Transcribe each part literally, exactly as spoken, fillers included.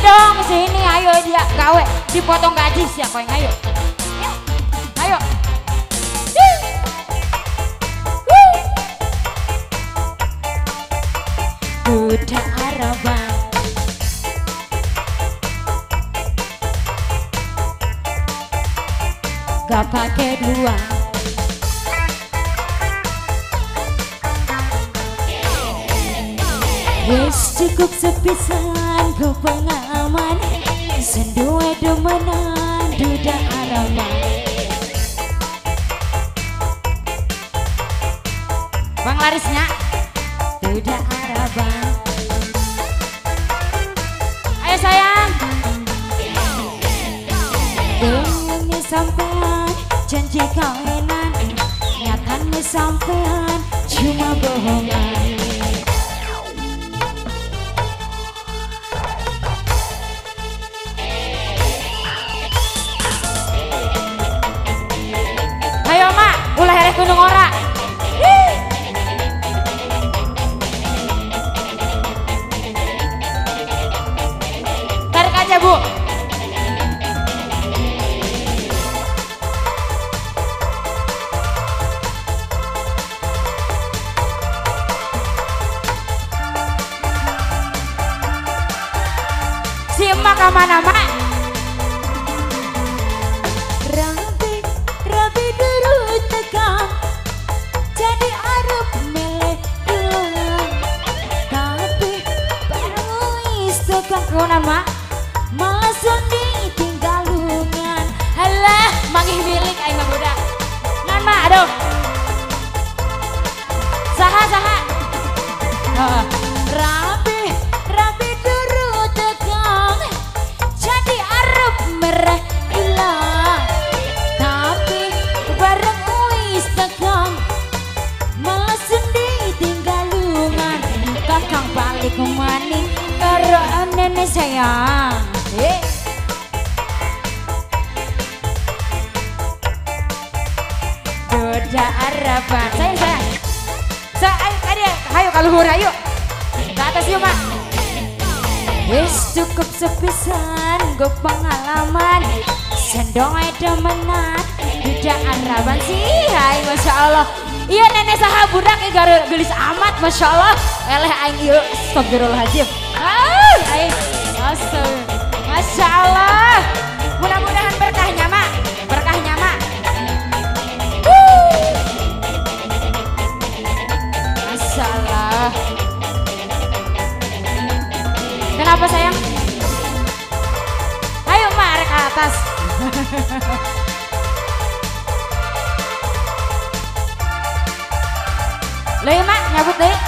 dong sini, ayo dia gawe dipotong gaji siapa yang ayo. Ayo. Duda Araban. Gak pakai dua. Wes cukup sepisan ku pengalaman sendua demenan duda Araban. Bang Larisnya duda Araban. Ayo sayang. Dengannya sampean janji kawinan, nyatanya sampean cuma bohongan. Ayo mak, ulah hereh gunung ora. Tarik aja bu. Si emak kemana mak? Rabi, rabi dulu tegang, jadi arep melek hilang. Tapi baru istegang konan mak, malah sendi tinggal lungan. Alah, manggih milik aing mah budak. Ngan mak, aduh. Saha saha. Heeh. Rabi, rabi dulu tegang, jadi arep merah hilang. Tapi bareng wis tegang, malah sendi tinggal lungan. Kakang balik maning karo nenek sayang. Eh. Duda Araban. Sayang sayang. Sayang, ayo, ayo kaluhur ayo. Ke atas yuk mak. Wis cukup sepisan gue pengalaman sendong aja demenan duda Araban sih. Hai masya Allah. Iya nenek saha budak ya gara gelis amat masya Allah. Eleh aing iya astagfirullahaladzim. Ah, aing astagfirullah. Masya Allah. Mudah-mudahan berkahnya mak. Berkahnya mak. Masya Allah. Kenapa sayang? Ayo mak arek ke atas. Lah mak nyabut deh.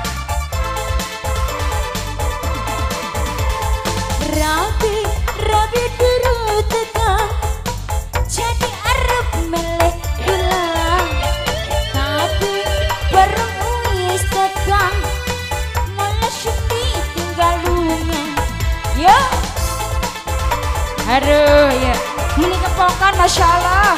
Rabi, rabi dulu tegang, jadi arep melek hilang. Tapi bareng wis tegang, malah sepi tinggal lungan. Yo. Aduh ya, ini kepokan masya Allah.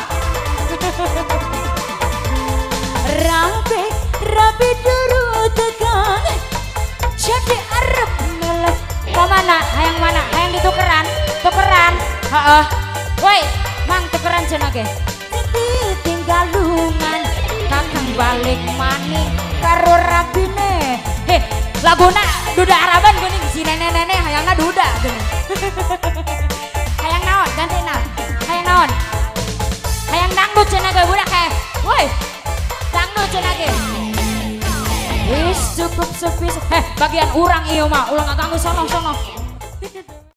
Rabi, rabi dulu tegang, jadi arep melek. Kemana? Hayang mana? Hayang ditukeran? Tukeran? Heeh. Woi, mang tukeran cenah ge. Tinggal lungan, kakang balik maning karo rabine. Heh, laguna duda Araban geuning si nenek-nenek hayangna duda geuning. Hayang naon? Gantina. Hayang naon? Hayang dangdut cenah ge budak he. Woi. Dangdut cenah ge. Wis cukup sepis. Heh, bagian urang ieu mah ulah ngaganggu sono-sono.